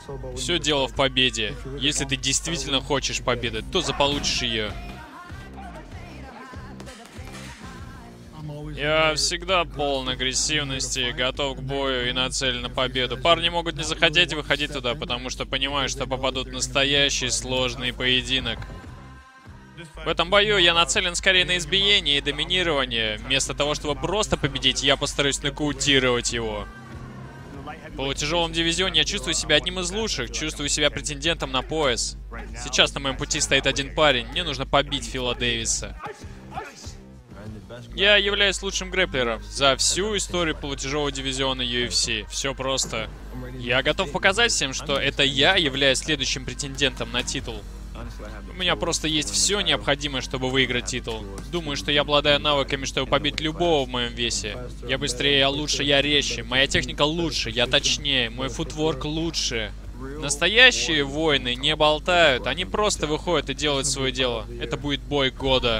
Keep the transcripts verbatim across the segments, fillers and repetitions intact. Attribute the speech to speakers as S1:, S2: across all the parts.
S1: Все дело в победе. Если ты действительно хочешь победы, то заполучишь ее. Я всегда полон агрессивности, готов к бою и нацелен на победу. Парни могут не захотеть выходить туда, потому что понимают, что попадут в настоящий сложный поединок. В этом бою я нацелен скорее на избиение и доминирование. Вместо того, чтобы просто победить, я постараюсь нокаутировать его. В полутяжелом дивизионе я чувствую себя одним из лучших, чувствую себя претендентом на пояс. Сейчас на моем пути стоит один парень, мне нужно побить Фила Дэвиса. Я являюсь лучшим грэпплером за всю историю полутяжелого дивизиона ю эф си. Все просто. Я готов показать всем, что это я являюсь следующим претендентом на титул. У меня просто есть все необходимое, чтобы выиграть титул. Думаю, что я обладаю навыками, чтобы побить любого в моем весе. Я быстрее, я лучше, я резче. Моя техника лучше, я точнее. Мой футворк лучше. Настоящие воины не болтают. Они просто выходят и делают свое дело. Это будет бой года.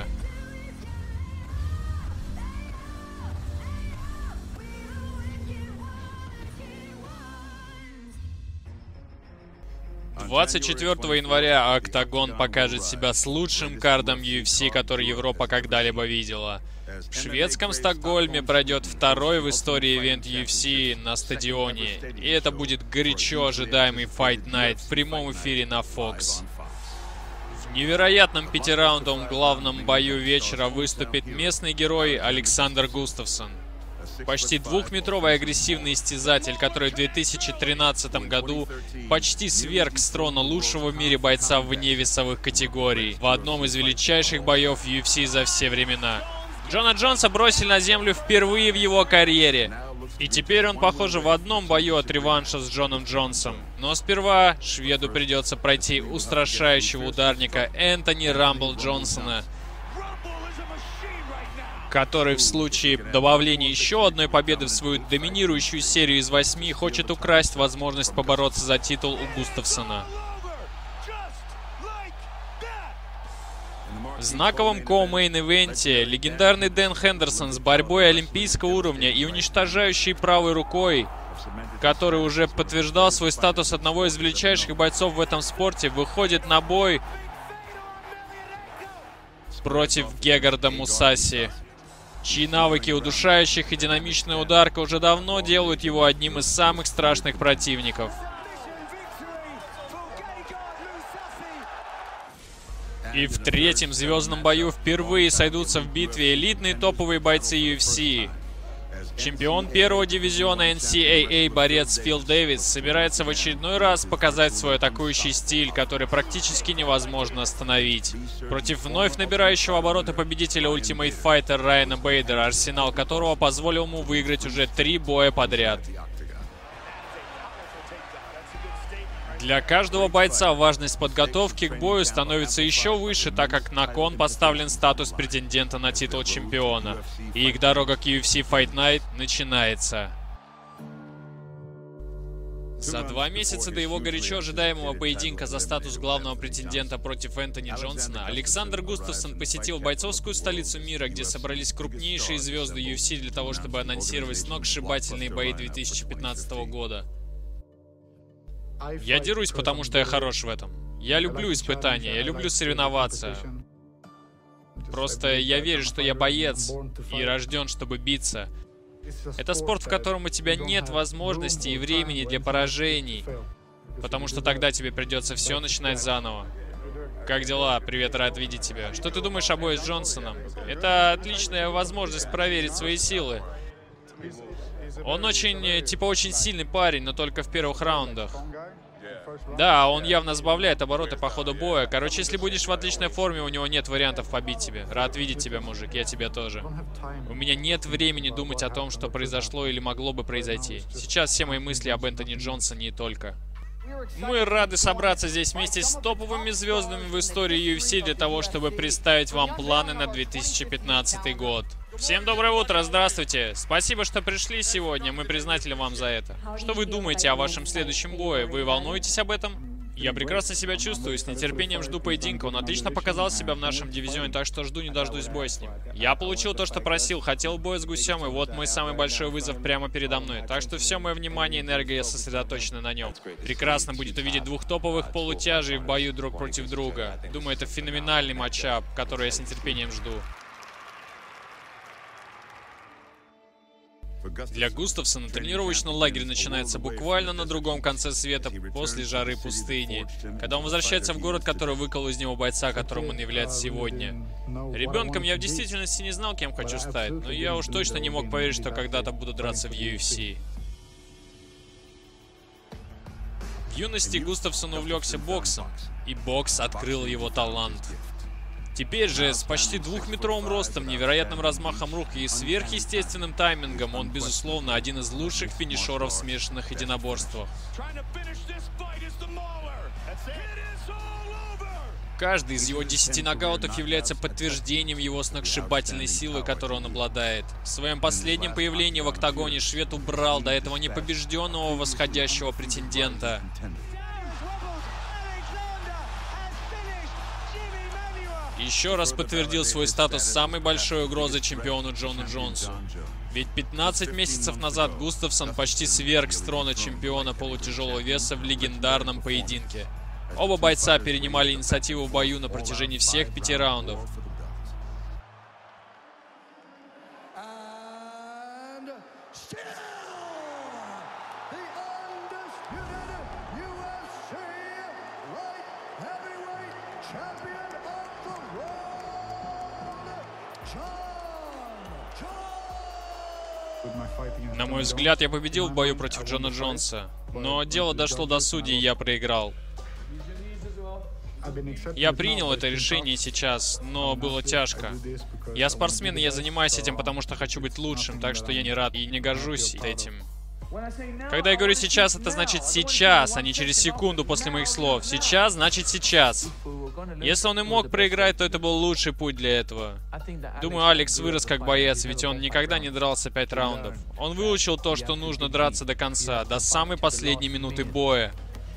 S1: двадцать четвёртого января Октагон покажет себя с лучшим кардом ю эф си, который Европа когда-либо видела. В шведском Стокгольме пройдет второй в истории ивент ю эф си на стадионе. И это будет горячо ожидаемый Fight Night в прямом эфире на Fox. В невероятном пятираундовом главном бою вечера выступит местный герой Александр Густавсон. Почти двухметровый агрессивный истязатель, который в две тысячи тринадцатом году почти сверг с трона лучшего в мире бойца вне весовых категорий в одном из величайших боев ю эф си за все времена. Джона Джонса бросили на землю впервые в его карьере. И теперь он, похоже, в одном бою от реванша с Джоном Джонсом. Но сперва шведу придется пройти устрашающего ударника Энтони Рамбл Джонсона, который в случае добавления еще одной победы в свою доминирующую серию из восьми хочет украсть возможность побороться за титул у Густавсона. В знаковом коу-мейн-ивенте легендарный Дэн Хендерсон с борьбой олимпийского уровня и уничтожающей правой рукой, который уже подтверждал свой статус одного из величайших бойцов в этом спорте, выходит на бой против Гегарда Мусаси, чьи навыки удушающих и динамичная ударка уже давно делают его одним из самых страшных противников. И в третьем звездном бою впервые сойдутся в битве элитные топовые бойцы ю эф си. Чемпион первого дивизиона эн си эй эй борец Фил Дэвис собирается в очередной раз показать свой атакующий стиль, который практически невозможно остановить. Против вновь набирающего обороты победителя Ultimate Fighter Райана Бейдера, арсенал которого позволил ему выиграть уже три боя подряд. Для каждого бойца важность подготовки к бою становится еще выше, так как на кон поставлен статус претендента на титул чемпиона. И их дорога к ю эф си Fight Night начинается. За два месяца до его горячо ожидаемого поединка за статус главного претендента против Энтони Джонсона, Александр Густавсон посетил бойцовскую столицу мира, где собрались крупнейшие звезды ю эф си для того, чтобы анонсировать сногсшибательные бои две тысячи пятнадцатого года. Я дерусь, потому что я хорош в этом. Я люблю испытания, я люблю соревноваться. Просто я верю, что я боец и рожден, чтобы биться. Это спорт, в котором у тебя нет возможности и времени для поражений, потому что тогда тебе придется все начинать заново. Как дела? Привет, рад видеть тебя. Что ты думаешь о бою с Джонсоном? Это отличная возможность проверить свои силы. Он очень, типа, очень сильный парень, но только в первых раундах. Да, он явно сбавляет обороты по ходу боя. Короче, если будешь в отличной форме, у него нет вариантов побить тебя. Рад видеть тебя, мужик, я тебя тоже. У меня нет времени думать о том, что произошло или могло бы произойти. Сейчас все мои мысли об Энтони Джонсоне и только. Мы рады собраться здесь вместе с топовыми звездами в истории ю эф си для того, чтобы представить вам планы на две тысячи пятнадцатый год. Всем доброе утро, здравствуйте. Спасибо, что пришли сегодня, мы признательны вам за это. Что вы думаете о вашем следующем бое? Вы волнуетесь об этом? Я прекрасно себя чувствую, с нетерпением жду поединка. Он отлично показал себя в нашем дивизионе, так что жду не дождусь боя с ним. Я получил то, что просил, хотел боя с гусем, и вот мой самый большой вызов прямо передо мной. Так что все мое внимание и энергия сосредоточены на нем. Прекрасно будет увидеть двух топовых полутяжей в бою друг против друга. Думаю, это феноменальный матчап, который я с нетерпением жду. Для Густавсона тренировочный лагерь начинается буквально на другом конце света после жары пустыни, когда он возвращается в город, который выколол из него бойца, которым он является сегодня. Ребенком я в действительности не знал, кем хочу стать, но я уж точно не мог поверить, что когда-то буду драться в ю эф си. В юности Густавсон увлекся боксом, и бокс открыл его талант. Теперь же, с почти двухметровым ростом, невероятным размахом рук и сверхъестественным таймингом, он, безусловно, один из лучших финишеров в смешанных единоборствах. Каждый из его десяти нокаутов является подтверждением его сногсшибательной силы, которой он обладает. В своем последнем появлении в октагоне швед убрал до этого непобежденного восходящего претендента. Еще раз подтвердил свой статус самой большой угрозы чемпиону Джону Джонсу. Ведь пятнадцать месяцев назад Густавсон почти сверг с трона чемпиона полутяжелого веса в легендарном поединке. Оба бойца перенимали инициативу в бою на протяжении всех пяти раундов. На мой взгляд, я победил в бою против Джона Джонса, но дело дошло до судей, и я проиграл. Я принял это решение сейчас, но было тяжко. Я спортсмен, и я занимаюсь этим, потому что хочу быть лучшим, так что я не рад и не горжусь этим. Когда я говорю «сейчас», это значит «сейчас», а не через секунду после моих слов. «Сейчас» значит «сейчас». Если он и мог проиграть, то это был лучший путь для этого. Думаю, Алекс вырос как боец, ведь он никогда не дрался пять раундов. Он выучил то, что нужно драться до конца, до самой последней минуты боя.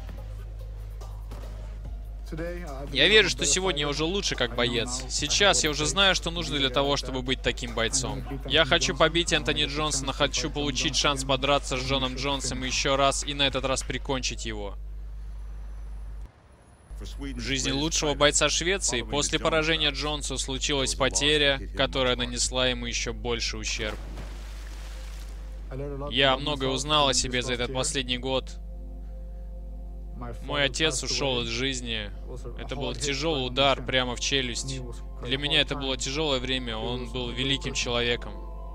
S1: Я верю, что сегодня я уже лучше как боец. Сейчас я уже знаю, что нужно для того, чтобы быть таким бойцом. Я хочу побить Энтони Джонсона, хочу получить шанс подраться с Джоном Джонсом еще раз и на этот раз прикончить его. В жизни лучшего бойца Швеции после поражения Джонсу случилась потеря, которая нанесла ему еще больше ущерб. Я многое узнал о себе за этот последний год. Мой отец ушел из жизни. Это был тяжелый удар прямо в челюсть. Для меня это было тяжелое время. Он был великим человеком.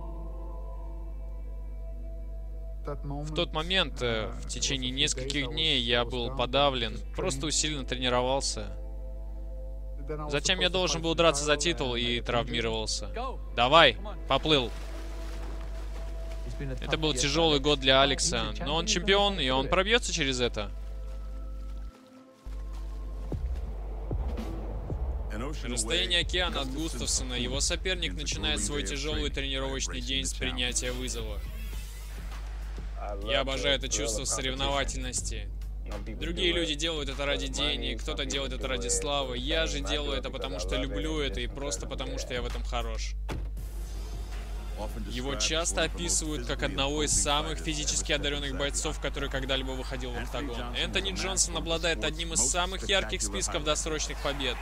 S1: В тот момент, в течение нескольких дней, я был подавлен, просто усиленно тренировался. Затем я должен был драться за титул и травмировался. Давай, поплыл. Это был тяжелый год для Алекса, но он чемпион, и он пробьется через это. Расстояние океана от Густавсона, его соперник начинает свой тяжелый тренировочный день с принятия вызова. Я обожаю это чувство соревновательности. Другие люди делают это ради денег, кто-то делает это ради славы. Я же делаю это потому, что люблю это и просто потому, что я в этом хорош. Его часто описывают как одного из самых физически одаренных бойцов, который когда-либо выходил в октагон. Энтони Джонсон обладает одним из самых ярких списков досрочных побед.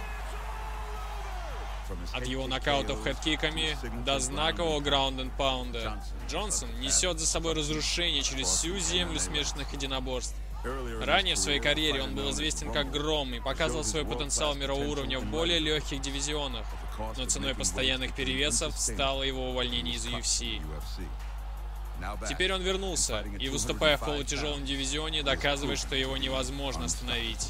S1: От его нокаутов хэдкиками до знакового граунд-энд-паунда. Джонсон несет за собой разрушение через всю землю смешанных единоборств. Ранее в своей карьере он был известен как Гром и показывал свой потенциал мирового уровня в более легких дивизионах, но ценой постоянных перевесов стало его увольнение из ю эф си. Теперь он вернулся и, выступая в полутяжелом дивизионе, доказывает, что его невозможно остановить.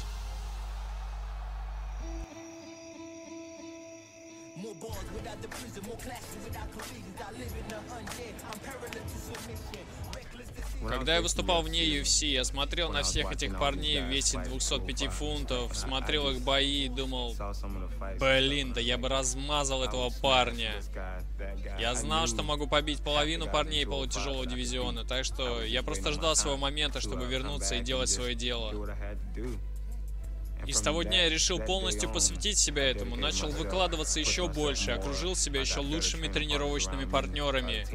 S1: Когда я выступал вне ю эф си, я смотрел на всех этих парней в весе двухсот пяти фунтов, смотрел их бои и думал, блин, да я бы размазал этого парня. Я знал, что могу побить половину парней полутяжелого дивизиона, так что я просто ждал своего момента, чтобы вернуться и делать свое дело. И с того дня я решил полностью посвятить себя этому, начал выкладываться еще больше, окружил себя еще лучшими тренировочными партнерами.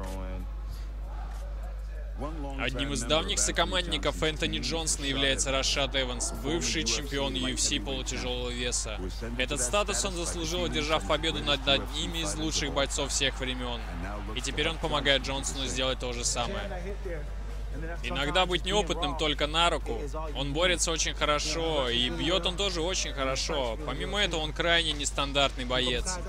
S1: Одним из давних сокомандников Энтони Джонсона является Рашад Эванс, бывший чемпион ю эф си полутяжелого веса. Этот статус он заслужил, одержав победу над одними из лучших бойцов всех времен. И теперь он помогает Джонсону сделать то же самое. Иногда быть неопытным только на руку. Он борется очень хорошо, и бьет он тоже очень хорошо. Помимо этого, он крайне нестандартный боец.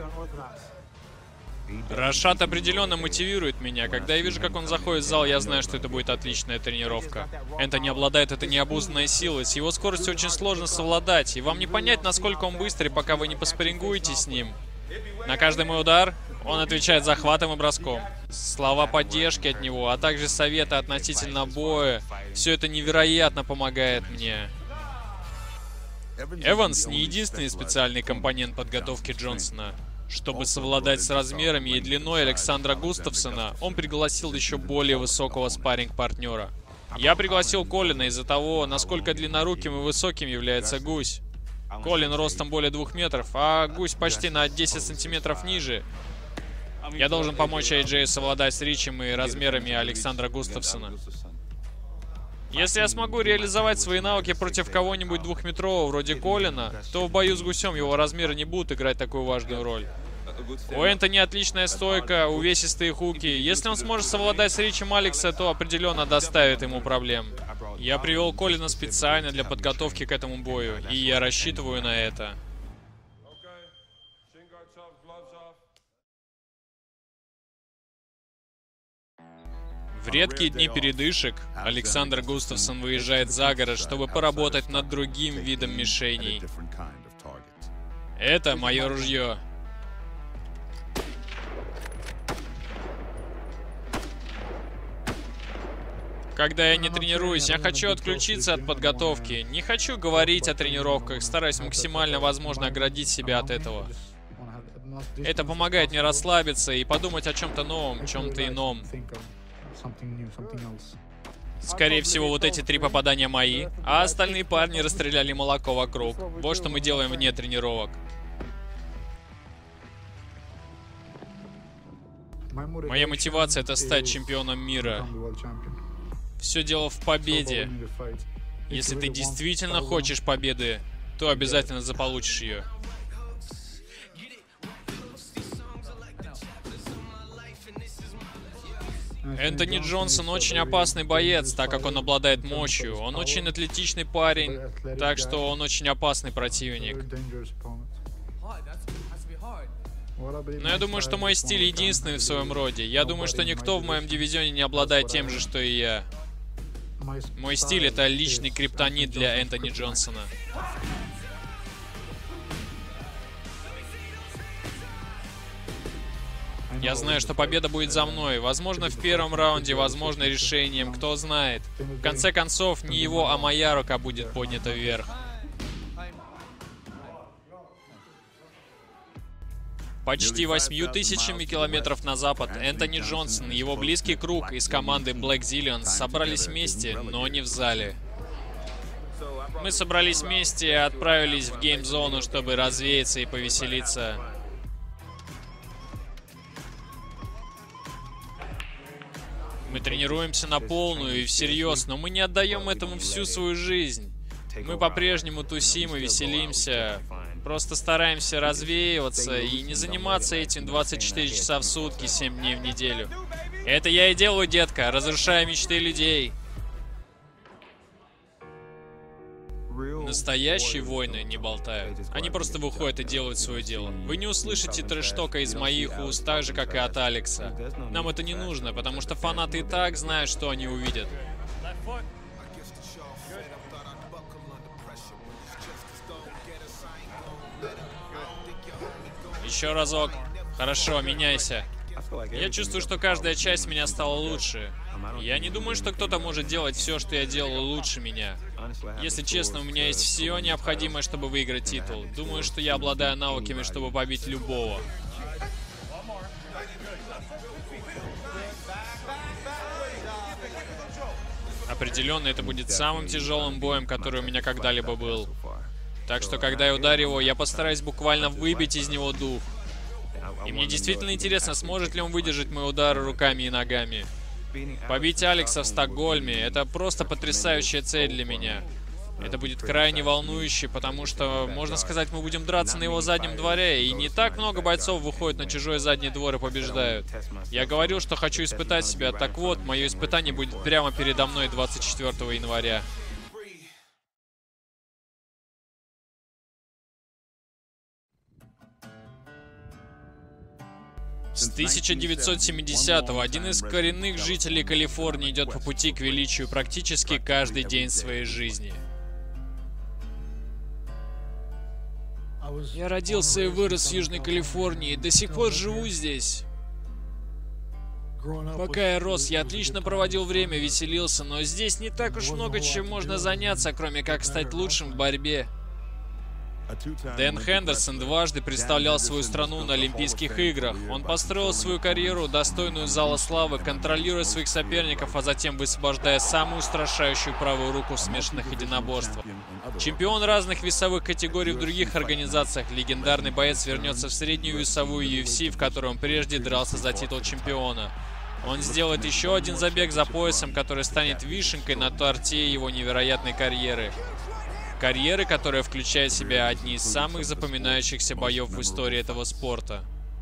S1: Рашад определенно мотивирует меня. Когда я вижу, как он заходит в зал, я знаю, что это будет отличная тренировка. Энтони обладает этой необузданной силой. С его скоростью очень сложно совладать. И вам не понять, насколько он быстрый, пока вы не поспарингуете с ним. На каждый мой удар он отвечает захватом и броском. Слова поддержки от него, а также советы относительно боя. Все это невероятно помогает мне. Эванс не единственный специальный компонент подготовки Джонсона. Чтобы совладать с размерами и длиной Александра Густавсона, он пригласил еще более высокого спарринг-партнера. Я пригласил Колина из-за того, насколько длинноруким и высоким является Гусь. Колин ростом более двух метров, а Гусь почти на десять сантиметров ниже. Я должен помочь эй джею совладать с ричем и размерами Александра Густавсона. Если я смогу реализовать свои навыки против кого-нибудь двухметрового вроде Колина, то в бою с Гусем его размеры не будут играть такую важную роль. У Энтони отличная стойка, увесистые хуки. Если он сможет совладать с ричем Алекса, то определенно доставит ему проблем. Я привел Колина специально для подготовки к этому бою, и я рассчитываю на это. В редкие дни передышек Александр Густавсон выезжает за город, чтобы поработать над другим видом мишеней. Это мое ружье. Когда я не тренируюсь, я хочу отключиться от подготовки. Не хочу говорить о тренировках, стараюсь максимально возможно оградить себя от этого. Это помогает мне расслабиться и подумать о чем-то новом, чем-то ином. Скорее всего, вот эти три попадания мои, а остальные парни расстреляли молоко вокруг. Вот что мы делаем вне тренировок. Моя мотивация — это стать чемпионом мира. Все дело в победе. Если ты действительно хочешь победы, то обязательно заполучишь ее. Энтони Джонсон очень опасный боец, так как он обладает мощью. Он очень атлетичный парень, так что он очень опасный противник. Но я думаю, что мой стиль единственный в своем роде. Я думаю, что никто в моем дивизионе не обладает тем же, что и я. Мой стиль — это личный криптонит для Энтони Джонсона. Я знаю, что победа будет за мной. Возможно, в первом раунде, возможно, решением, кто знает. В конце концов, не его, а моя рука будет поднята вверх. Почти восьмью тысячами километров на запад Энтони Джонсон и его близкий круг из команды Black Zillions собрались вместе, но не в зале. Мы собрались вместе и отправились в гейм-зону, чтобы развеяться и повеселиться. Мы тренируемся на полную и всерьез, но мы не отдаем этому всю свою жизнь. Мы по-прежнему тусим и веселимся. Просто стараемся развеиваться и не заниматься этим двадцать четыре часа в сутки, семь дней в неделю. Это я и делаю, детка, разрушая мечты людей. Настоящие воины не болтают. Они просто выходят и делают свое дело. Вы не услышите трэш-тока из моих уст, так же, как и от Алекса. Нам это не нужно, потому что фанаты и так знают, что они увидят. Еще разок. Хорошо, меняйся. Я чувствую, что каждая часть меня стала лучше. Я не думаю, что кто-то может делать все, что я делал, лучше меня. Если честно, у меня есть все необходимое, чтобы выиграть титул. Думаю, что я обладаю навыками, чтобы побить любого. Определенно, это будет самым тяжелым боем, который у меня когда-либо был. Так что, когда я ударю его, я постараюсь буквально выбить из него дух. И мне действительно интересно, сможет ли он выдержать мои удары руками и ногами. Побить Алекса в Стокгольме — это просто потрясающая цель для меня. Это будет крайне волнующе, потому что, можно сказать, мы будем драться на его заднем дворе, и не так много бойцов выходят на чужой задний двор и побеждают. Я говорил, что хочу испытать себя, так вот, мое испытание будет прямо передо мной двадцать четвёртого января. С тысяча девятьсот семидесятого один из коренных жителей Калифорнии идет по пути к величию практически каждый день своей жизни. Я родился и вырос в Южной Калифорнии, и до сих пор живу здесь. Пока я рос, я отлично проводил время, веселился, но здесь не так уж много чем можно заняться, кроме как стать лучшим в борьбе. Дэн Хендерсон дважды представлял свою страну на Олимпийских играх. Он построил свою карьеру, достойную зала славы, контролируя своих соперников, а затем высвобождая самую устрашающую правую руку в смешанных единоборствах. Чемпион разных весовых категорий в других организациях, легендарный боец вернется в среднюю весовую ю эф си, в которой он прежде дрался за титул чемпиона. Он сделает еще один забег за поясом, который станет вишенкой на торте его невероятной карьеры. Карьеры, которая включает в себя одни из самых запоминающихся боев в истории этого спорта.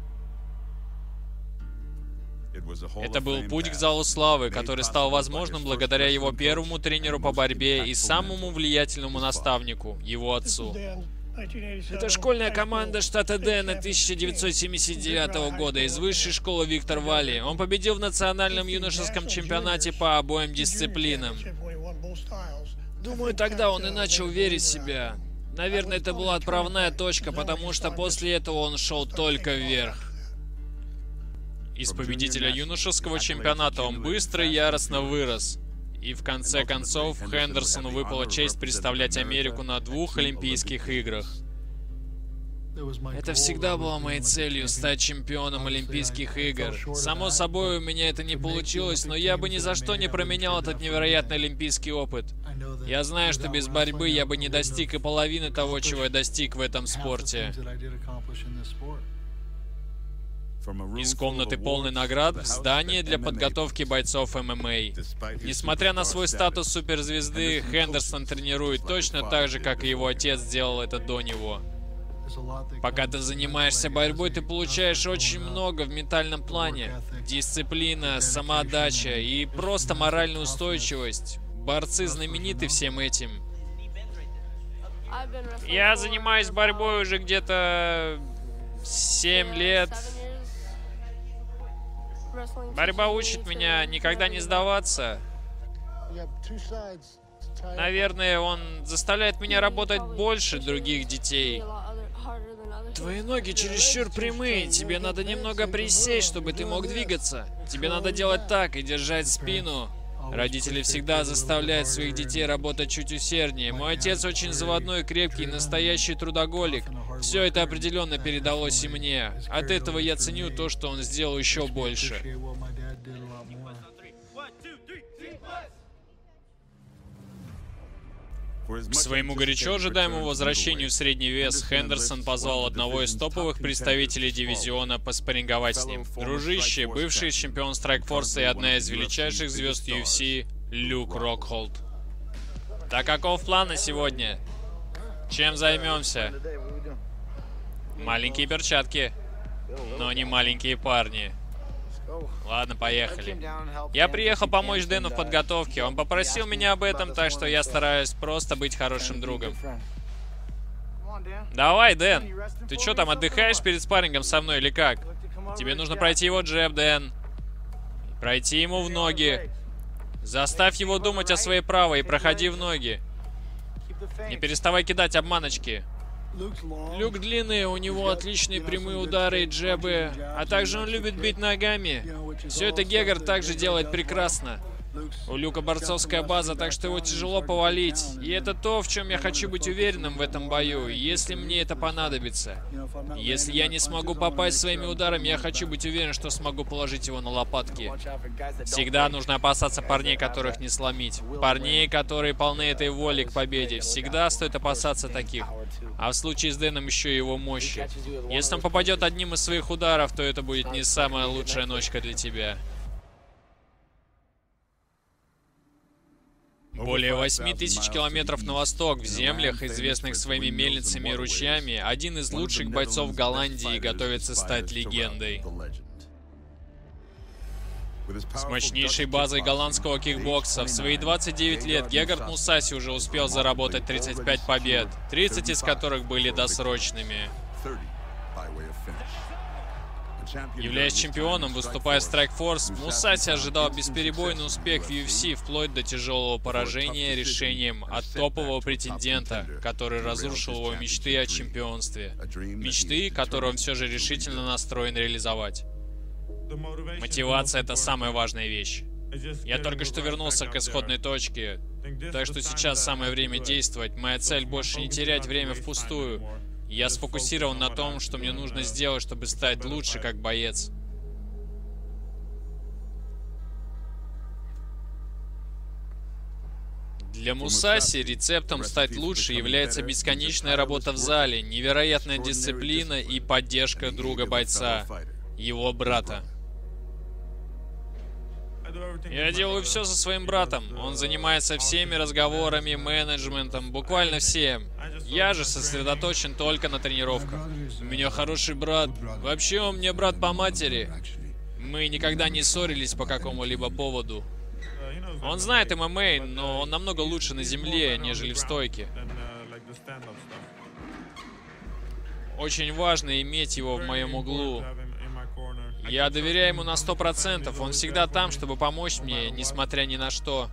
S1: Это был путь к залу славы, который стал возможным благодаря его первому тренеру по борьбе и самому влиятельному наставнику, его отцу. Это школьная команда штата Дэна тысяча девятьсот семьдесят девятого года из высшей школы Виктор Валли. Он победил в национальном юношеском чемпионате по обоим дисциплинам. Думаю, тогда он и начал верить в себя. Наверное, это была отправная точка, потому что после этого он шел только вверх. Из победителя юношеского чемпионата он быстро и яростно вырос. И в конце концов, Хендерсону выпала честь представлять Америку на двух Олимпийских играх. Это всегда было моей целью — стать чемпионом Олимпийских игр. Само собой, у меня это не получилось, но я бы ни за что не променял этот невероятный олимпийский опыт. Я знаю, что без борьбы я бы не достиг и половины того, чего я достиг в этом спорте. Из комнаты полной наград в здание для подготовки бойцов эм эм а. Несмотря на свой статус суперзвезды, Хендерсон тренирует точно так же, как и его отец сделал это до него. Пока ты занимаешься борьбой, ты получаешь очень много в ментальном плане. Дисциплина, самоотдача и просто моральная устойчивость. Борцы знамениты всем этим. Я занимаюсь борьбой уже где-то семь лет. Борьба учит меня никогда не сдаваться. Наверное, он заставляет меня работать больше других детей. Твои ноги чересчур прямые, тебе надо немного присесть, чтобы ты мог двигаться. Тебе надо делать так и держать спину. Родители всегда заставляют своих детей работать чуть усерднее. Мой отец очень заводной, крепкий, настоящий трудоголик. Все это определенно передалось и мне. От этого я ценю то, что он сделал еще больше. К своему горячо ожидаемому возвращению в средний вес Хендерсон позвал одного из топовых представителей дивизиона поспарринговать с ним. Дружище, бывший чемпион Страйкфорса и одна из величайших звезд ю эф си, Люк Рокхолд. Так каков план на сегодня? Чем займемся? Маленькие перчатки, но не маленькие парни. Ладно, поехали. Я приехал помочь Дэну в подготовке. Он попросил меня об этом, так что я стараюсь просто быть хорошим другом. Давай, Дэн. Ты что там, отдыхаешь перед спаррингом со мной или как? Тебе нужно пройти его джеб, Дэн. Пройти ему в ноги. Заставь его думать о своей правой и проходи в ноги. Не переставай кидать обманочки. Люк длинный, у него отличные прямые удары и джебы, а также он любит бить ногами. Все это Гегар также делает прекрасно. У Люка борцовская база, так что его тяжело повалить. И это то, в чем я хочу быть уверенным в этом бою, если мне это понадобится. Если я не смогу попасть своими ударами, я хочу быть уверен, что смогу положить его на лопатки. Всегда нужно опасаться парней, которых не сломить. Парней, которые полны этой воли к победе. Всегда стоит опасаться таких. А в случае с Дэном еще и его мощи. Если он попадет одним из своих ударов, то это будет не самая лучшая ночка для тебя. Более восьми тысяч километров на восток, в землях, известных своими мельницами и ручьями, один из лучших бойцов Голландии готовится стать легендой. С мощнейшей базой голландского кикбокса в свои двадцать девять лет Гегард Мусаси уже успел заработать тридцать пять побед, тридцать из которых были досрочными. Являясь чемпионом, выступая в Strikeforce, Мусаси ожидал бесперебойный успех в ю эф си вплоть до тяжелого поражения решением от топового претендента, который разрушил его мечты о чемпионстве. Мечты, которые он все же решительно настроен реализовать. Мотивация — это самая важная вещь. Я только что вернулся к исходной точке, так что сейчас самое время действовать. Моя цель — больше не терять время впустую. Я сфокусирован на том, что мне нужно сделать, чтобы стать лучше как боец. Для Мусаси рецептом стать лучше является бесконечная работа в зале, невероятная дисциплина и поддержка друга-бойца, его брата. Я делаю все со своим братом. Он занимается всеми разговорами, менеджментом, буквально всем. Я же сосредоточен только на тренировках. У меня хороший брат. Вообще, он мне брат по матери. Мы никогда не ссорились по какому-либо поводу. Он знает эм эм а, но он намного лучше на земле, нежели в стойке. Очень важно иметь его в моем углу. Я доверяю ему на сто процентов. Он всегда там, чтобы помочь мне, несмотря ни на что.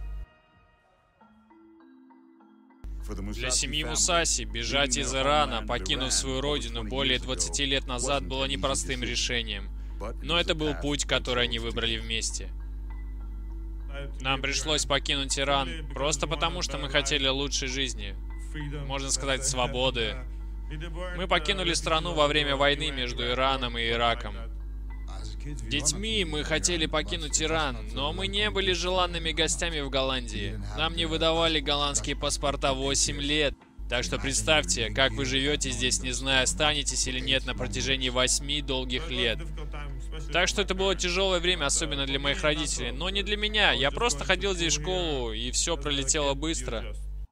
S1: Для семьи Мусаси бежать из Ирана, покинув свою родину более двадцати лет назад, было непростым решением. Но это был путь, который они выбрали вместе. Нам пришлось покинуть Иран просто потому, что мы хотели лучшей жизни. Можно сказать, свободы. Мы покинули страну во время войны между Ираном и Ираком. Детьми мы хотели покинуть Иран, но мы не были желанными гостями в Голландии. Нам не выдавали голландские паспорта восемь лет. Так что представьте, как вы живете здесь, не зная, останетесь или нет на протяжении восьми долгих лет. Так что это было тяжелое время, особенно для моих родителей. Но не для меня. Я просто ходил здесь в школу, и все пролетело быстро.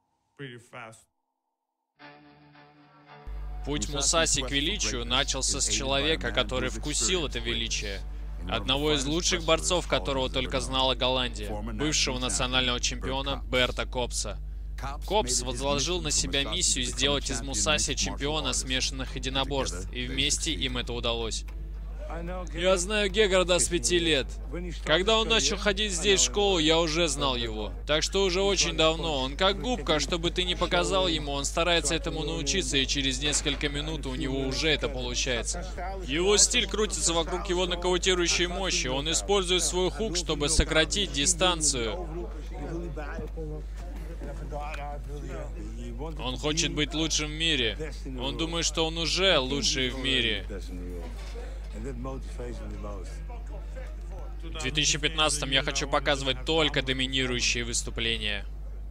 S1: Путь Мусаси к величию начался с человека, который вкусил это величие. Одного из лучших борцов, которого только знала Голландия. Бывшего национального чемпиона Берта Копса. Копс возложил на себя миссию сделать из Мусаси чемпиона смешанных единоборств, и вместе им это удалось. Я знаю Гегарда с пяти лет. Когда он начал ходить здесь в школу, я уже знал его. Так что уже очень давно. Он как губка, чтобы ты не показал ему, он старается этому научиться, и через несколько минут у него уже это получается. Его стиль крутится вокруг его нокаутирующей мощи. Он использует свой хук, чтобы сократить дистанцию. Он хочет быть лучшим в мире. Он думает, что он уже лучший в мире. В две тысячи пятнадцатом я хочу показывать только доминирующие выступления.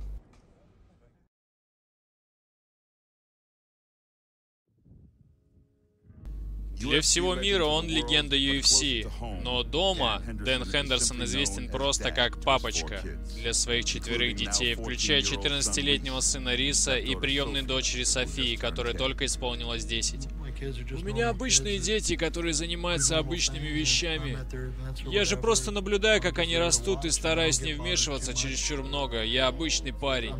S1: Для всего мира он легенда ю эф си, но дома Дэн Хендерсон известен просто как папочка для своих четверых детей, включая четырнадцатилетнего сына Риса и приемной дочери Софии, которой только исполнилось десять. У меня обычные дети, которые занимаются обычными вещами. Я же просто наблюдаю, как они растут, и стараюсь не вмешиваться чересчур много. Я обычный парень.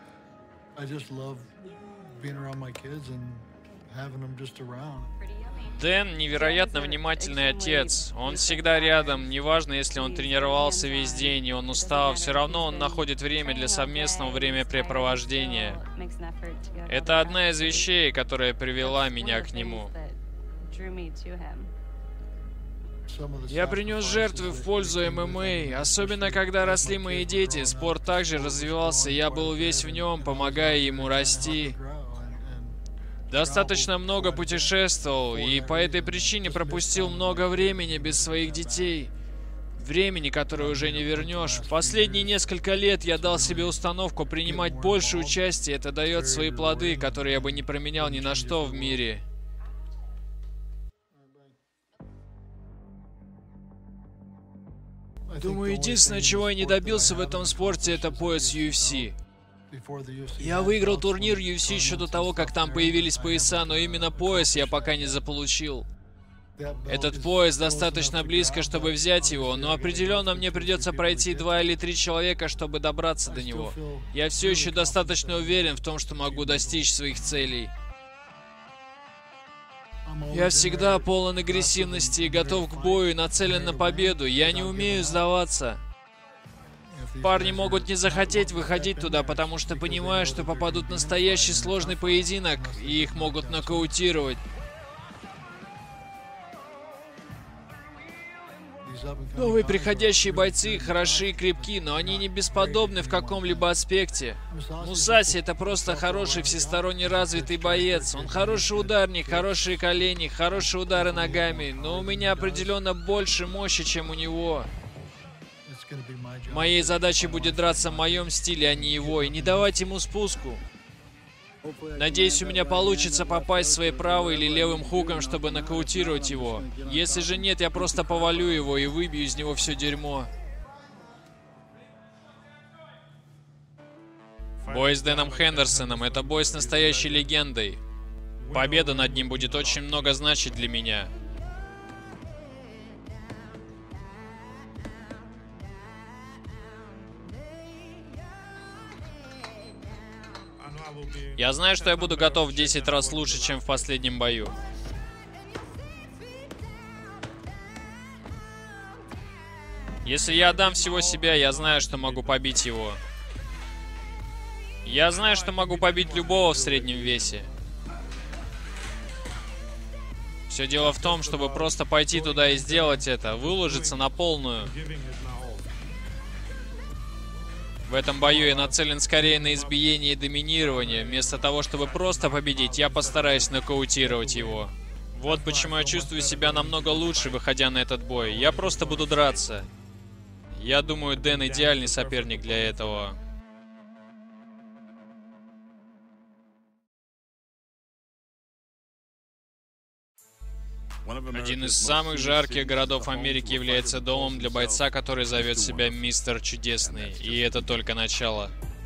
S2: I just love being around my kids and having them just around.
S1: Дэн невероятно внимательный отец. Он всегда рядом, неважно, если он тренировался весь день и он устал, все равно он находит время для совместного времяпрепровождения. Это одна из вещей, которая привела меня к нему. Я принес жертвы в пользу эм эм а, особенно когда росли мои дети. Спорт также развивался, я был весь в нем, помогая ему расти. Достаточно много путешествовал, и по этой причине пропустил много времени без своих детей. Времени, которое уже не вернешь. В последние несколько лет я дал себе установку принимать больше участия. Это дает свои плоды, которые я бы не променял ни на что в мире. Думаю, единственное, чего я не добился в этом спорте, это пояс ю эф си. Я выиграл турнир ю эф си еще до того, как там появились пояса, но именно пояс я пока не заполучил. Этот пояс достаточно близко, чтобы взять его, но определенно мне придется пройти два или три человека, чтобы добраться до него. Я все еще достаточно уверен в том, что могу достичь своих целей. Я всегда полон агрессивности и готов к бою и нацелен на победу. Я не умею сдаваться. Парни могут не захотеть выходить туда, потому что понимают, что попадут в настоящий сложный поединок, и их могут нокаутировать. Новые приходящие бойцы хороши и крепки, но они не бесподобны в каком-либо аспекте. Мусаси — это просто хороший всесторонне развитый боец. Он хороший ударник, хорошие колени, хорошие удары ногами, но у меня определенно больше мощи, чем у него. Моей задачей будет драться в моем стиле, а не его, и не давать ему спуску. Надеюсь, у меня получится попасть своей правой или левым хуком, чтобы нокаутировать его. Если же нет, я просто повалю его и выбью из него все дерьмо. Бой с Дэном Хендерсоном — это бой с настоящей легендой. Победа над ним будет очень много значить для меня. Я знаю, что я буду готов в десять раз лучше, чем в последнем бою. Если я отдам всего себя, я знаю, что могу побить его. Я знаю, что могу побить любого в среднем весе. Все дело в том, чтобы просто пойти туда и сделать это, выложиться на полную. В этом бою я нацелен скорее на избиение и доминирование. Вместо того, чтобы просто победить, я постараюсь нокаутировать его. Вот почему я чувствую себя намного лучше, выходя на этот бой. Я просто буду драться. Я думаю, Дэн идеальный соперник для этого. Один из самых жарких городов Америки является домом для бойца, который зовет себя Мистер Чудесный. И это только начало.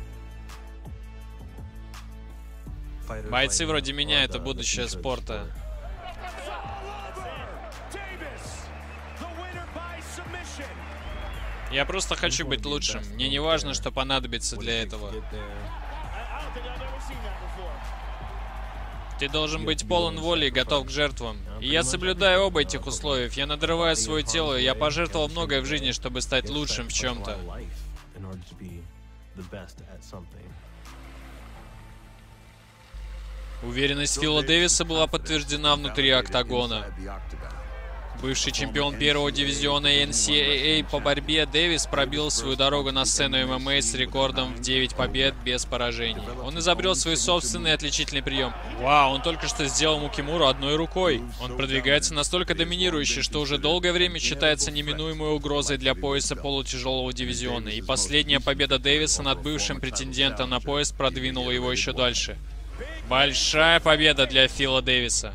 S1: Бойцы вроде меня — это будущее спорта. Я просто хочу быть лучшим. Мне не важно, что понадобится для этого. Ты должен быть полон воли и готов к жертвам. И я соблюдаю оба этих условия. Я надрываю свое тело, и я пожертвовал многое в жизни, чтобы стать лучшим в чем-то. Уверенность Фила Дэвиса была подтверждена внутри октагона. Бывший чемпион первого дивизиона эн си эй эй по борьбе, Дэвис пробил свою дорогу на сцену эм эм а с рекордом в девять побед без поражений. Он изобрел свой собственный отличительный прием. Вау, он только что сделал Мукимуру одной рукой. Он продвигается настолько доминирующе, что уже долгое время считается неминуемой угрозой для пояса полутяжелого дивизиона. И последняя победа Дэвиса над бывшим претендентом на пояс продвинула его еще дальше. Большая победа для Фила Дэвиса.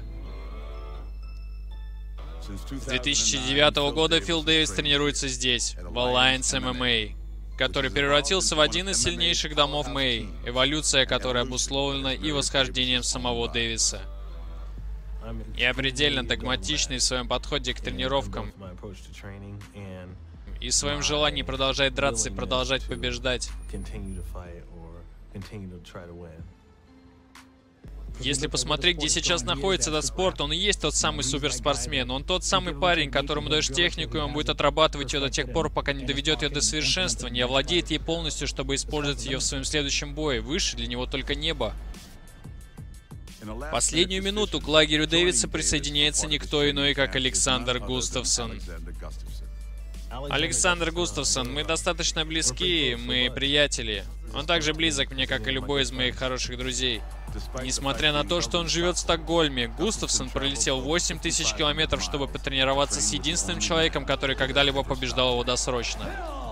S1: С две тысячи девятого года Фил Дэвис тренируется здесь, в Alliance эм эм а, который превратился в один из сильнейших домов эм эм а, эволюция которой обусловлена и восхождением самого Дэвиса. Я предельно догматичный в своем подходе к тренировкам и в своем желании продолжать драться и продолжать побеждать. Если посмотреть, где сейчас находится этот спорт, он и есть тот самый суперспортсмен. Он тот самый парень, которому даешь технику, и он будет отрабатывать ее до тех пор, пока не доведет ее до совершенства, не овладеет ей полностью, чтобы использовать ее в своем следующем бое. Выше для него только небо. Последнюю минуту к лагерю Дэвиса присоединяется никто иной, как Александр Густавсон. Александр Густавсон, мы достаточно близки, мы приятели. Он так же близок мне, как и любой из моих хороших друзей. Несмотря на то, что он живет в Стокгольме, Густавсон пролетел восемь тысяч километров, чтобы потренироваться с единственным человеком, который когда-либо побеждал его досрочно.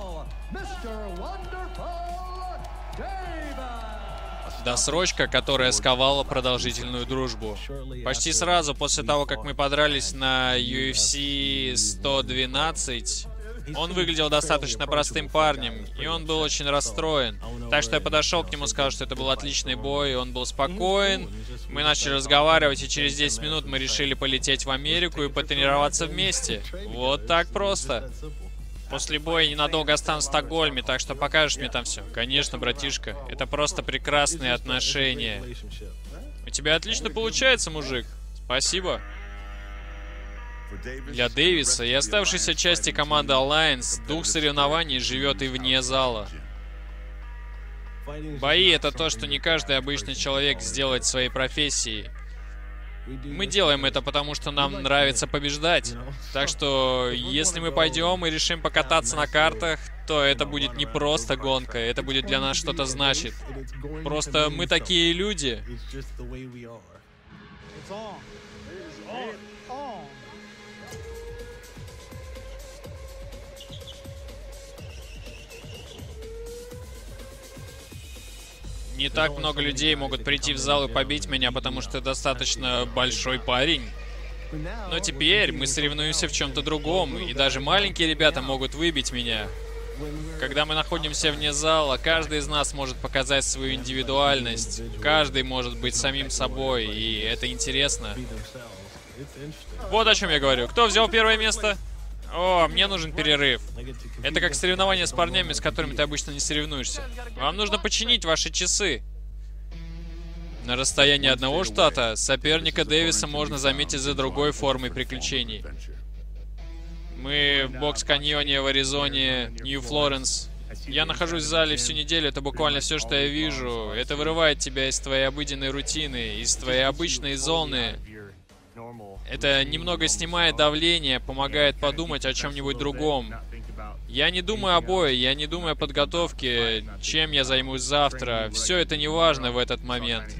S1: Досрочка, которая сковала продолжительную дружбу. Почти сразу после того, как мы подрались на ю эф си сто двенадцать, он выглядел достаточно простым парнем, и он был очень расстроен. Так что я подошел к нему, сказал, что это был отличный бой, он был спокоен. Мы начали разговаривать, и через десять минут мы решили полететь в Америку и потренироваться вместе. Вот так просто. После боя ненадолго останусь в Стокгольме, так что покажешь мне там все. Конечно, братишка. Это просто прекрасные отношения. У тебя отлично получается, мужик. Спасибо. Для Дэвиса и оставшейся части команды Alliance дух соревнований живет и вне зала. Бои — это то, что не каждый обычный человек сделает в своей профессии. Мы делаем это, потому что нам нравится побеждать. Так что, если мы пойдем и решим покататься на картах, то это будет не просто гонка, это будет для нас что-то значит. Просто мы такие люди. Не так много людей могут прийти в зал и побить меня, потому что достаточно большой парень. Но теперь мы соревнуемся в чем-то другом, и даже маленькие ребята могут выбить меня. Когда мы находимся вне зала, каждый из нас может показать свою индивидуальность. Каждый может быть самим собой, и это интересно. Вот о чем я говорю. Кто взял первое место? О, мне нужен перерыв. Это как соревнование с парнями, с которыми ты обычно не соревнуешься. Вам нужно починить ваши часы. На расстоянии одного штата соперника Дэвиса можно заметить за другой формой приключений. Мы в бокс-каньоне в Аризоне, Нью-Флоренс. Я нахожусь в зале всю неделю, это буквально все, что я вижу. Это вырывает тебя из твоей обыденной рутины, из твоей обычной зоны. Это немного снимает давление, помогает подумать о чем-нибудь другом. Я не думаю о бое, я не думаю о подготовке, чем я займусь завтра. Все это не важно в этот момент.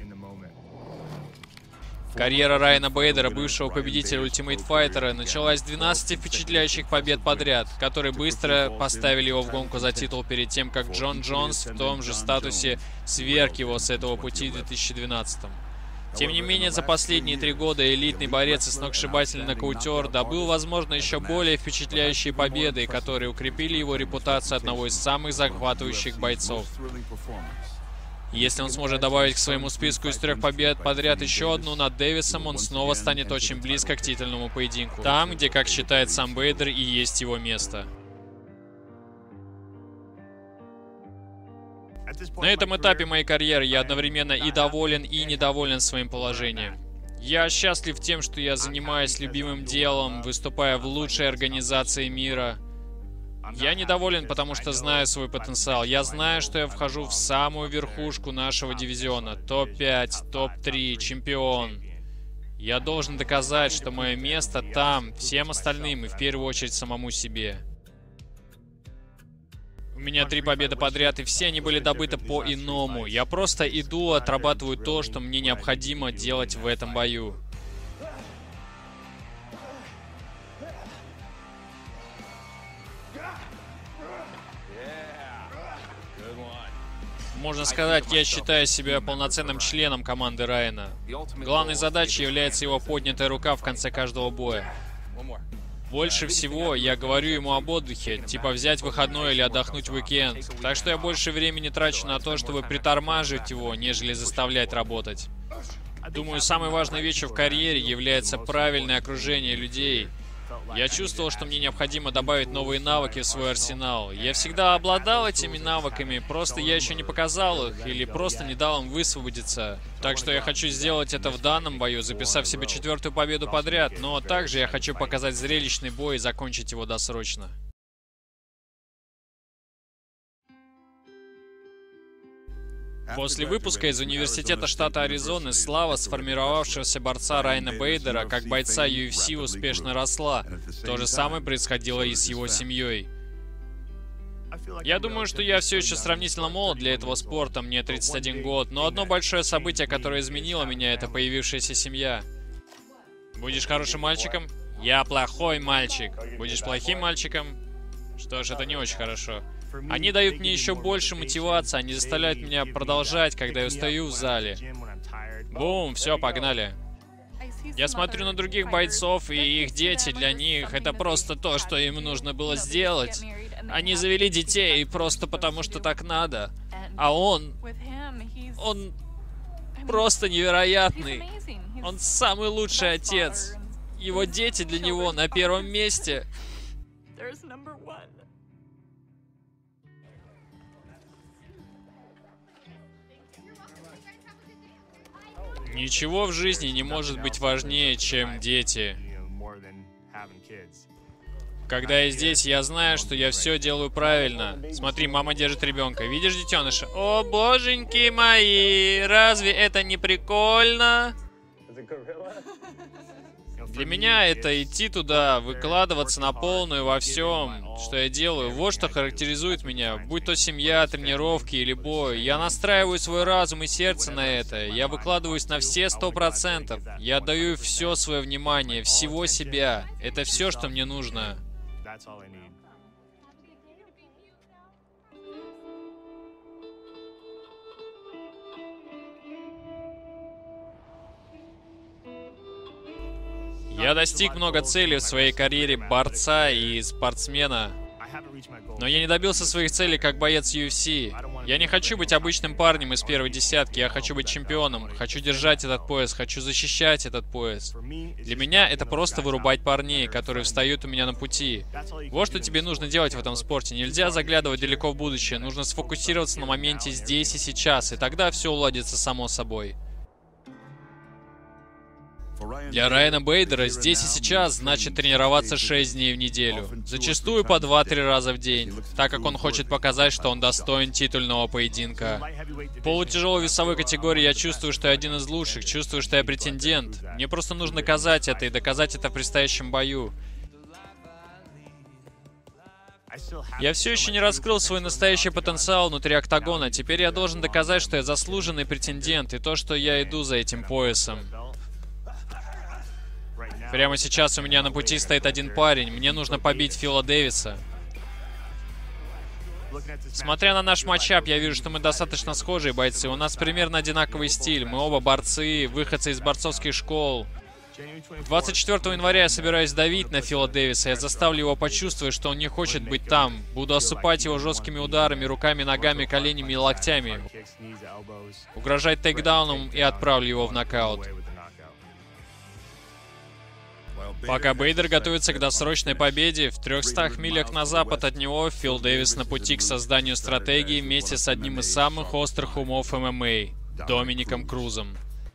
S1: Карьера Райана Бейдера, бывшего победителя Ultimate Fighter, началась с двенадцати впечатляющих побед подряд, которые быстро поставили его в гонку за титул перед тем, как Джон Джонс в том же статусе сверг его с этого пути в две тысячи двенадцатом. Тем не менее, за последние три года элитный борец и сногсшибательный нокаутер добыл, возможно, еще более впечатляющие победы, которые укрепили его репутацию одного из самых захватывающих бойцов. Если он сможет добавить к своему списку из трех побед подряд еще одну над Дэвисом, он снова станет очень близко к титульному поединку. Там, где, как считает сам Бейдер, и есть его место. На этом этапе моей карьеры я одновременно и доволен, и недоволен своим положением. Я счастлив тем, что я занимаюсь любимым делом, выступая в лучшей организации мира. Я недоволен, потому что знаю свой потенциал. Я знаю, что я вхожу в самую верхушку нашего дивизиона. топ пять, топ три, чемпион. Я должен доказать, что мое место там, всем остальным и в первую очередь самому себе. У меня три победы подряд, и все они были добыты по-иному. Я просто иду, отрабатываю то, что мне необходимо делать в этом бою. Можно сказать, я считаю себя полноценным членом команды Райана. Главной задачей является его поднятая рука в конце каждого боя. Больше всего я говорю ему об отдыхе, типа взять выходной или отдохнуть в уикенд. Так что я больше времени трачу на то, чтобы притормаживать его, нежели заставлять работать. Думаю, самой важной вещью в карьере является правильное окружение людей. Я чувствовал, что мне необходимо добавить новые навыки в свой арсенал. Я всегда обладал этими навыками, просто я еще не показал их, или просто не дал им высвободиться. Так что я хочу сделать это в данном бою, записав себе четвертую победу подряд, но также я хочу показать зрелищный бой и закончить его досрочно. После выпуска из университета штата Аризоны слава сформировавшегося борца Райана Бейдера как бойца ю эф си успешно росла. То же самое происходило и с его семьей. Я думаю, что я все еще сравнительно молод для этого спорта, мне тридцать один год, но одно большое событие, которое изменило меня, это появившаяся семья. Будешь хорошим мальчиком? Я плохой мальчик. Будешь плохим мальчиком? Что ж, это не очень хорошо. Они дают мне еще больше мотивации, они заставляют меня продолжать, когда я стою в зале. Бум, все, погнали. Я смотрю на других бойцов, и их дети, для них это просто то, что им нужно было сделать. Они завели детей просто потому, что так надо. А он... Он просто невероятный. Он самый лучший отец. Его дети для него на первом месте. Ничего в жизни не может быть важнее, чем дети. Когда я здесь, я знаю, что я все делаю правильно. Смотри, мама держит ребенка. Видишь детеныша? О, боженьки мои, разве это не прикольно? Для меня это идти туда, выкладываться на полную во всем, что я делаю. Вот что характеризует меня. Будь то семья, тренировки или бой. Я настраиваю свой разум и сердце на это. Я выкладываюсь на все сто процентов. Я отдаю все свое внимание, всего себя. Это все, что мне нужно. Я достиг много целей в своей карьере борца и спортсмена, но я не добился своих целей как боец ю эф си. Я не хочу быть обычным парнем из первой десятки, я хочу быть чемпионом, хочу держать этот пояс, хочу защищать этот пояс. Для меня это просто вырубать парней, которые встают у меня на пути. Вот что тебе нужно делать в этом спорте. Нельзя заглядывать далеко в будущее, нужно сфокусироваться на моменте здесь и сейчас, и тогда все уладится само собой. Для Райана Бейдера здесь и сейчас значит тренироваться шесть дней в неделю, зачастую по два-три раза в день, так как он хочет показать, что он достоин титульного поединка. В полутяжелой весовой категории я чувствую, что я один из лучших, чувствую, что я претендент. Мне просто нужно доказать это и доказать это в предстоящем бою. Я все еще не раскрыл свой настоящий потенциал внутри октагона, теперь я должен доказать, что я заслуженный претендент и то, что я иду за этим поясом. Прямо сейчас у меня на пути стоит один парень. Мне нужно побить Фила Дэвиса. Смотря на наш матчап, я вижу, что мы достаточно схожие бойцы. У нас примерно одинаковый стиль. Мы оба борцы, выходцы из борцовских школ. двадцать четвёртого января я собираюсь давить на Фила Дэвиса. Я заставлю его почувствовать, что он не хочет быть там. Буду осыпать его жесткими ударами, руками, ногами, коленями и локтями. Угрожать тейкдауном и отправлю его в нокаут. Пока Бейдер готовится к досрочной победе, в трёхстах милях на запад от него Фил Дэвис на пути к созданию стратегии вместе с одним из самых острых умов эм эм а — Домиником Крузом.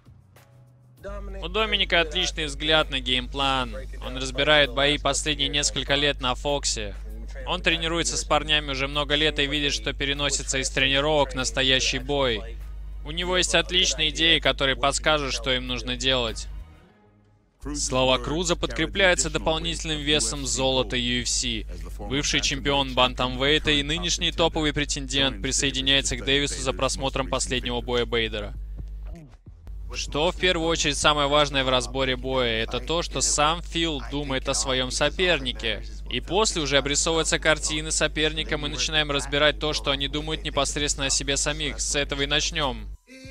S1: У Доминика отличный взгляд на геймплан. Он разбирает бои последние несколько лет на Фоксе. Он тренируется с парнями уже много лет и видит, что переносится из тренировок в настоящий бой. У него есть отличные идеи, которые подскажут, что им нужно делать. Слова Круза подкрепляются дополнительным весом золота ю эф си. Бывший чемпион бантамвейта и нынешний топовый претендент присоединяется к Дэвису за просмотром последнего боя Бейдера. Что в первую очередь самое важное в разборе боя, это то, что сам Фил думает о своем сопернике. И после уже обрисовывается картины соперника, мы начинаем разбирать то, что они думают непосредственно о себе самих. С этого и начнем.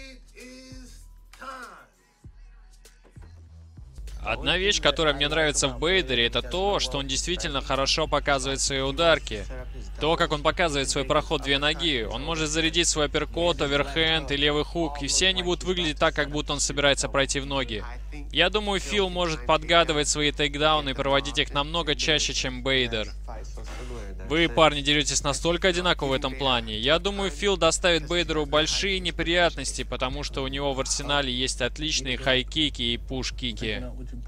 S1: Одна вещь, которая мне нравится в Бейдере, это то, что он действительно хорошо показывает свои ударки. То, как он показывает свой проход две ноги, он может зарядить свой апперкот, оверхенд и левый хук, и все они будут выглядеть так, как будто он собирается пройти в ноги. Я думаю, Фил может подгадывать свои тейкдауны и проводить их намного чаще, чем Бейдер. Вы, парни, деретесь настолько одинаково в этом плане. Я думаю, Фил доставит Бейдеру большие неприятности, потому что у него в арсенале есть отличные хай-кики и пуш-кики.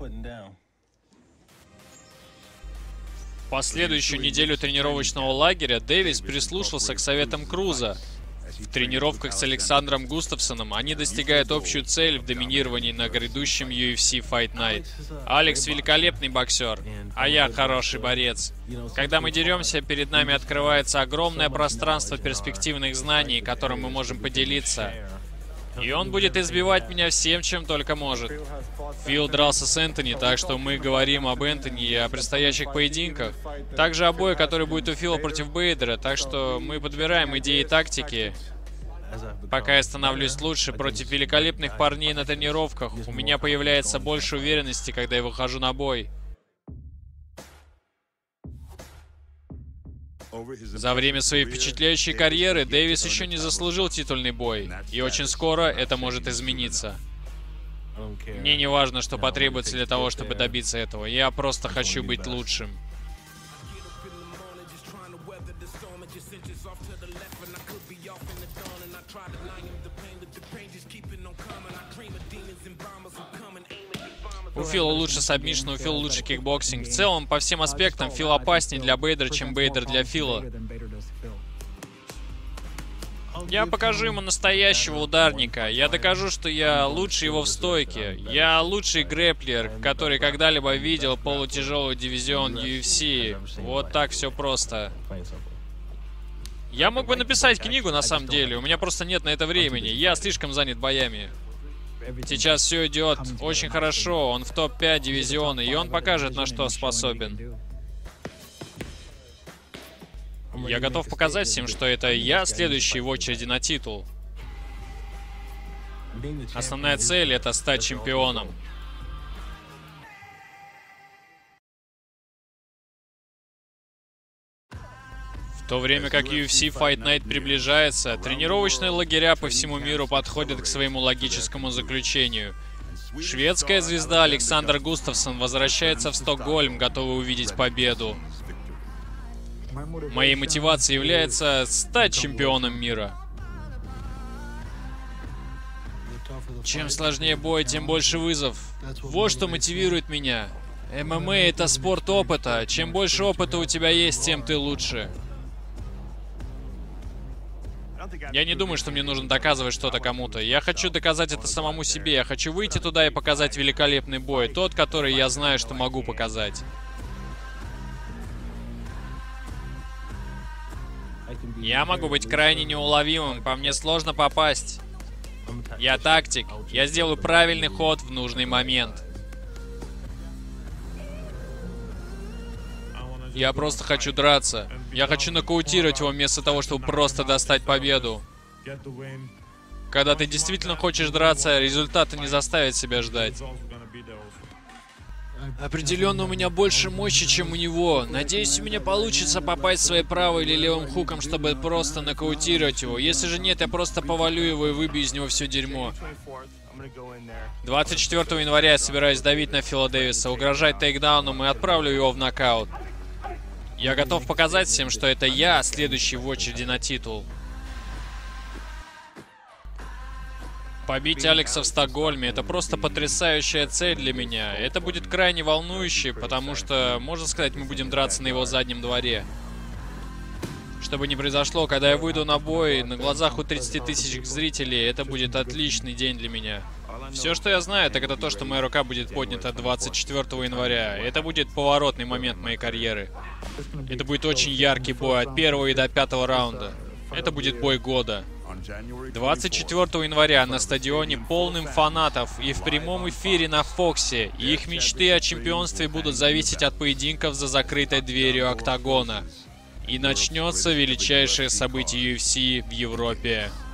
S1: В последующую неделю тренировочного лагеря Дэвис прислушался к советам Круза. В тренировках с Александром Густавсоном они достигают общую цель в доминировании на грядущем ю эф си Fight Night. Алекс великолепный боксер, а я хороший борец. Когда мы деремся, перед нами открывается огромное пространство перспективных знаний, которым мы можем поделиться. И он будет избивать меня всем, чем только может. Фил дрался с Энтони, так что мы говорим об Энтони и о предстоящих поединках. Также о бое, который будет у Фила против Бейдера, так что мы подбираем идеи и тактики. Пока я становлюсь лучше против великолепных парней на тренировках, у меня появляется больше уверенности, когда я выхожу на бой. За время своей впечатляющей карьеры Дэвис еще не заслужил титульный бой, и очень скоро это может измениться. Мне не важно, что потребуется для того, чтобы добиться этого, я просто хочу быть лучшим. У Фила лучше сабмишн, у Фила лучше кикбоксинг. В целом, по всем аспектам, Фил опаснее для Бейдера, чем Бейдер для Фила. Я покажу ему настоящего ударника. Я докажу, что я лучше его в стойке. Я лучший грэплер, который когда-либо видел полутяжелый дивизион ю эф си. Вот так все просто. Я мог бы написать книгу, на самом деле. У меня просто нет на это времени. Я слишком занят боями. Сейчас все идет очень хорошо. Он в топ пять дивизиона, и он покажет, на что способен. Я готов показать всем, что это я следующий в очереди на титул. Основная цель — это стать чемпионом. В то время как ю эф си Fight Night приближается, тренировочные лагеря по всему миру подходят к своему логическому заключению. Шведская звезда Александр Густавсон возвращается в Стокгольм, готовый увидеть победу. Моей мотивацией является стать чемпионом мира. Чем сложнее бой, тем больше вызов. Вот что мотивирует меня. эм эм а — это спорт опыта. Чем больше опыта у тебя есть, тем ты лучше. Я не думаю, что мне нужно доказывать что-то кому-то. Я хочу доказать это самому себе. Я хочу выйти туда и показать великолепный бой. Тот, который я знаю, что могу показать. Я могу быть крайне неуловимым. По мне сложно попасть. Я тактик. Я сделаю правильный ход в нужный момент. Я просто хочу драться. Я хочу нокаутировать его вместо того, чтобы просто достать победу. Когда ты действительно хочешь драться, результаты не заставят себя ждать. Определенно у меня больше мощи, чем у него. Надеюсь, у меня получится попасть своей правой или левым хуком, чтобы просто нокаутировать его. Если же нет, я просто повалю его и выбью из него все дерьмо. двадцать четвёртого января я собираюсь давить на Фила Дэвиса, угрожать тейкдауном и отправлю его в нокаут. Я готов показать всем, что это я, следующий в очереди на титул. Побить Алекса в Стокгольме — это просто потрясающая цель для меня. Это будет крайне волнующе, потому что, можно сказать, мы будем драться на его заднем дворе. Что бы ни произошло, когда я выйду на бой, на глазах у тридцати тысяч зрителей, это будет отличный день для меня. Все, что я знаю, так это то, что моя рука будет поднята двадцать четвёртого января. Это будет поворотный момент моей карьеры. Это будет очень яркий бой от первого и до пятого раунда. Это будет бой года. двадцать четвёртого января на стадионе, полным фанатов, и в прямом эфире на Фоксе. И их мечты о чемпионстве будут зависеть от поединков за закрытой дверью октагона. И начнется величайшее событие ю эф си в Европе.